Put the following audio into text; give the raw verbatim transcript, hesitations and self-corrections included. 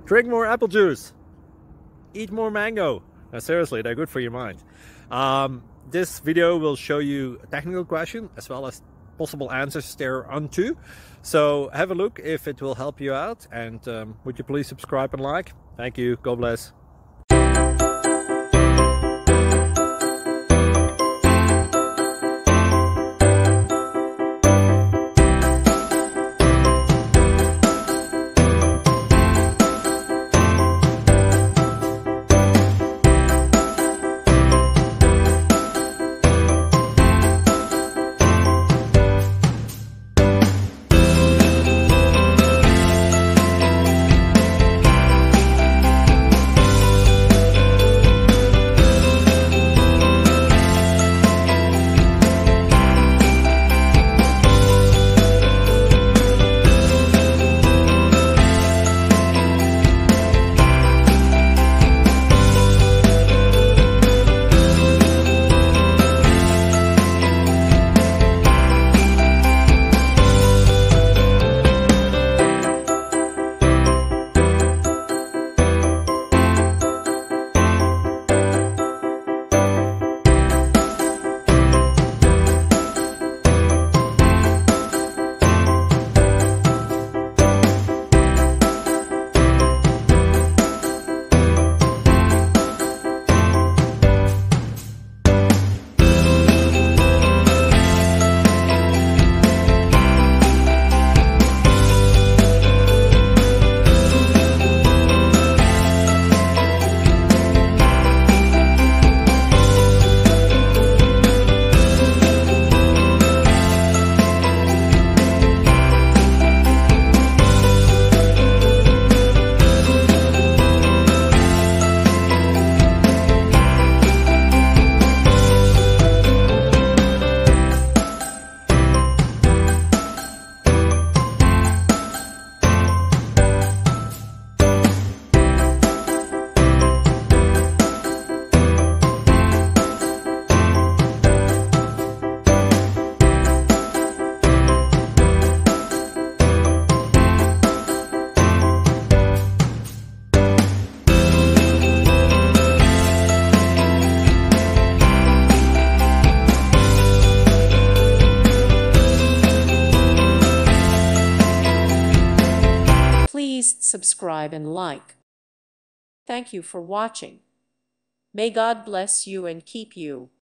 Drink more apple juice. Eat more mango. Now, seriously, they're good for your mind. Um, this video will show you a technical question as well as possible answers thereunto. So have a look if it will help you out, and um, would you please subscribe and like? Thank you. God bless. Please subscribe and like. Thank you for watching. May God bless you and keep you.